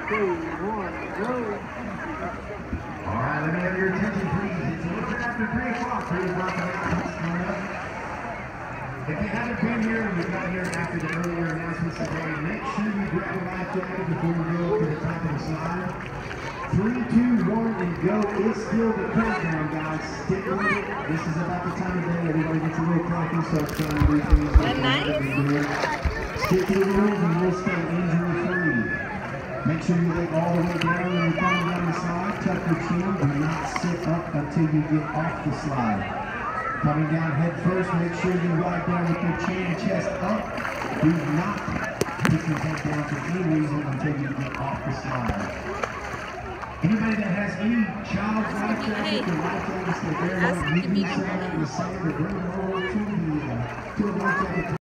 All right, let me have your attention, please. It's a little bit after 3 o'clock. 3 o'clock announcements coming up. If you haven't been here and you got here after the earlier announcements today, make sure you grab a life jacket before we go to the top of the slide. 3, 2, 1, and go is still the countdown, guys. Stick with it. This is about the time of day everybody gets a little coffee, starts trying to do things like stick to the rules and we'll stay injury-free. Make sure you lay all the way down when you're coming down the slide. Tuck your chin. Do not sit up until you get off the slide. Coming down head first, make sure you ride down with your chin and chest up. Do not put your head down for any reason until you get off the slide. Anybody that has any child's life jackets or life jackets that they're not using, the same, or bring them over to the life jacket.